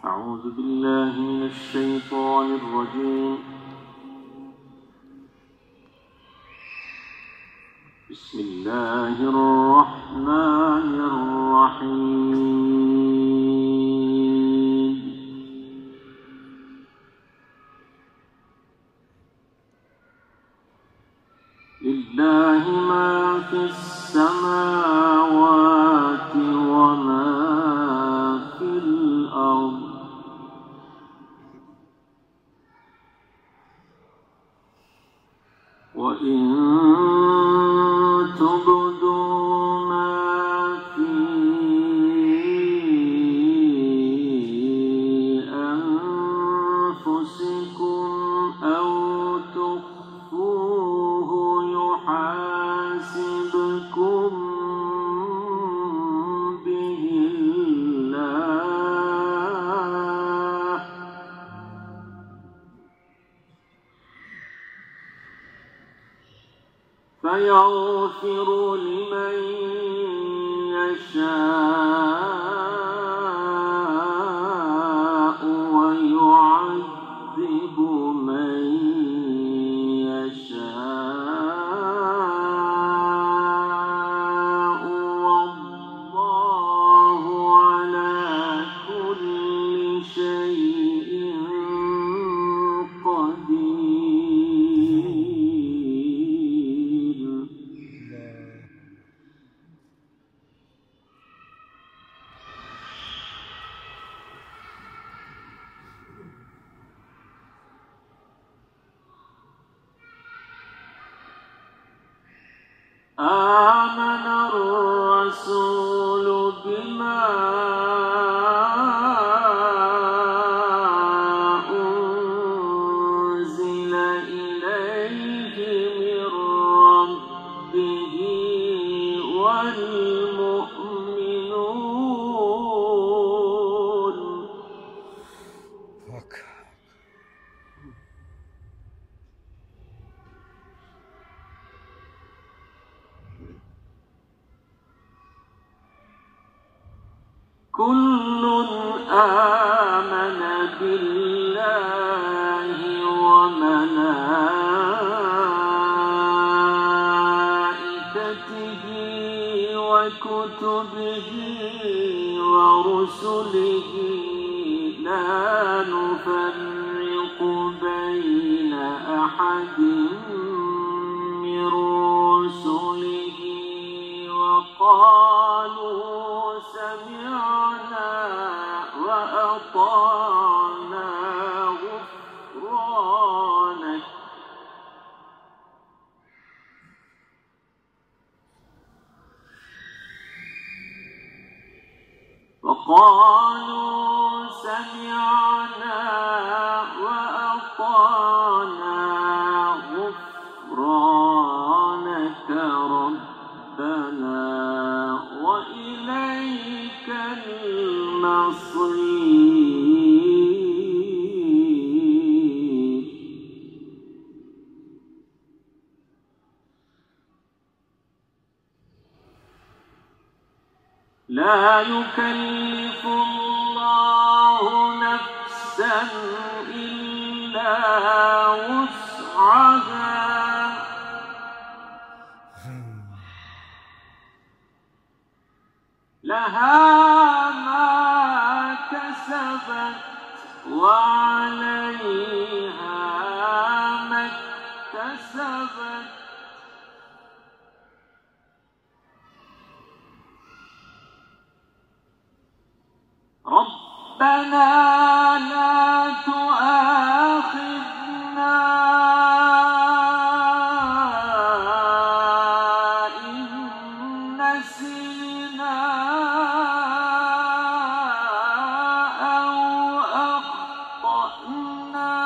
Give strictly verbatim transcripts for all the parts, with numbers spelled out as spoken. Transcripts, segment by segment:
أعوذ بالله من الشيطان الرجيم. بسم الله الرحمن الرحيم. لله ما في السماوات وما في الأرض وإن تبدوا ما في أنفسكم أو تخفوه يحاسبكم به الله فيغفر لمن يشاء ويعذب من يشاء والله على كل شيء قدير. آمن الرسول بما أنزل إليه من ربه والمؤمنون كل آمن بالله وملائكته وكتبه ورسله لا نفرق بين أحد من رسله وقالوا سمعنا وأطعنا غفرانك وقالوا سمعنا وأطعنا غفرانك ربنا وإليك المصير. لا يكلف الله نفسا إلا وسعها لها ما كسبت وعليها ما اكتسبت ربنا لا تؤاخذنا إن نسينا أو أخطأنا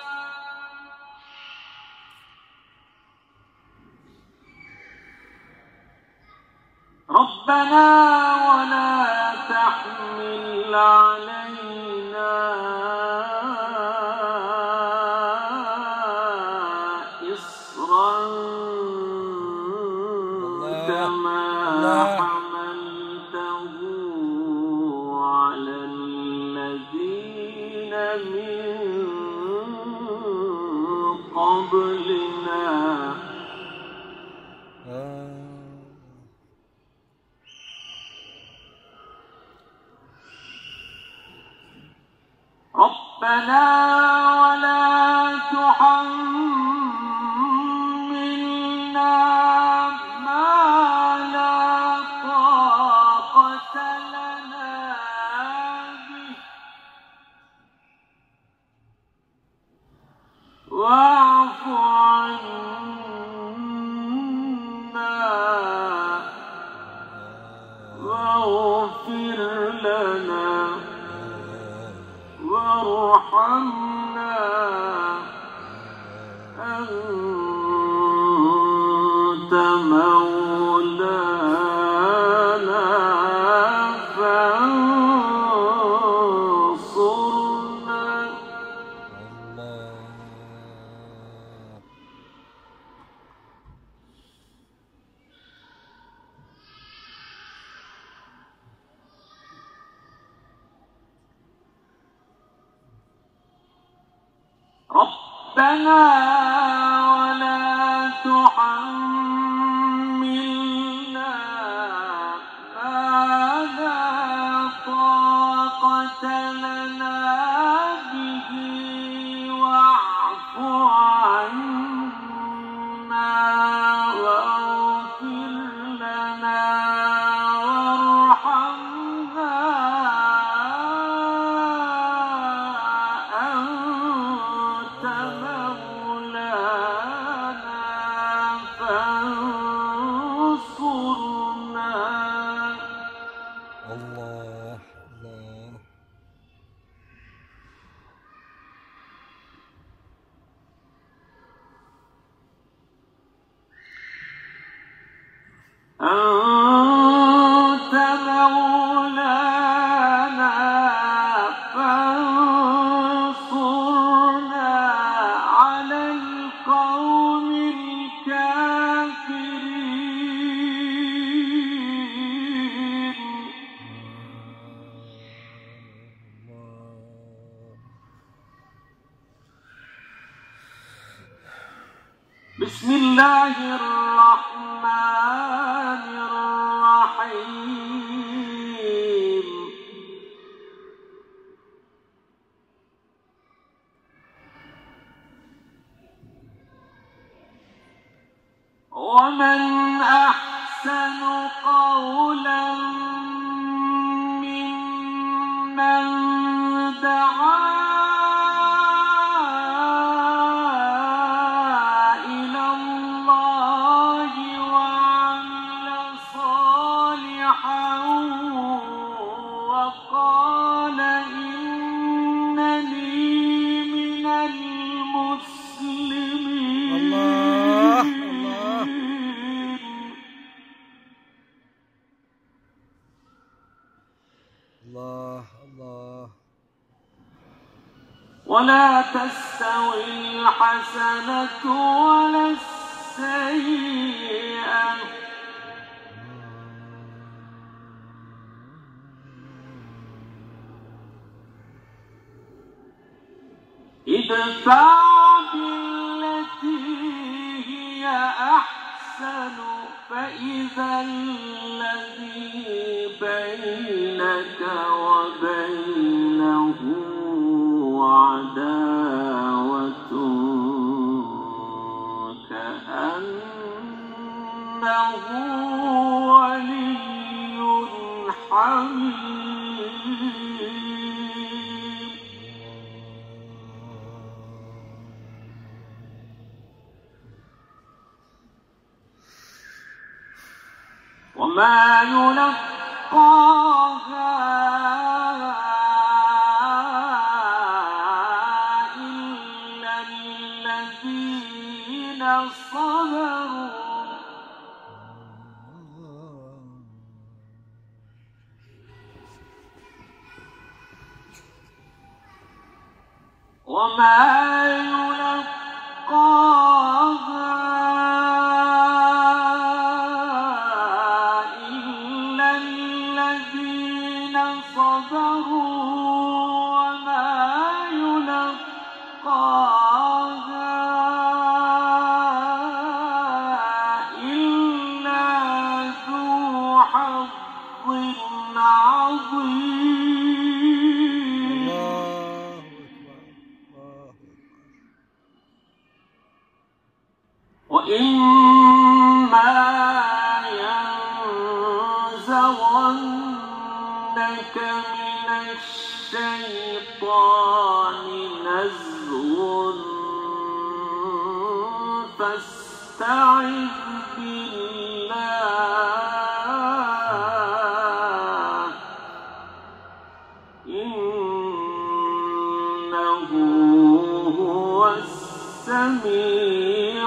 ربنا ولا تحمل علينا إصرا كما حملته على الذين قبلنا ربنا ولا تحملنا ما لا طاقة لنا به واعف عنا واغفر لنا وارحمنا أنت مولانا فانصرنا ربنا ولا تحملنا ما لا طاقة لنا به واعف عنا واغفر لنا وارحمنا أنت مولانا فانصرنا الله الله أنت مولانا فانصرنا على القوم الكافرين بسم الله الرحمن الرحيم ومن أحسن قولا ممن دعا إلى الله وعمل صالحا وقال إنني من المسلمين الله الله الله الله ولا تستوي الحسنة ولا السيئة ادفع بالتي هي أحسن فإذا الذي بينك وبينه عداوة كأنه ولي حميم وما يلقاها إلا الذين صبروا وما يلقاها إلا الذين صبروا وما يلقاها الشيطان نزغ فاستعذ بالله إنه هو السميع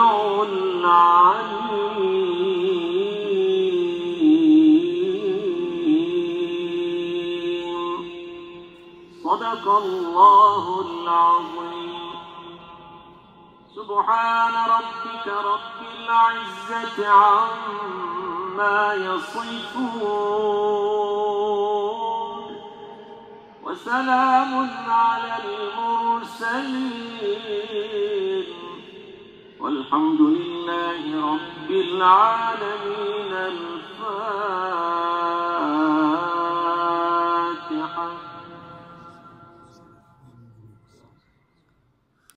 العليم. صدق الله العظيم. سبحان ربك رب العزة عما يصفون وسلام على المرسلين والحمد لله رب العالمين.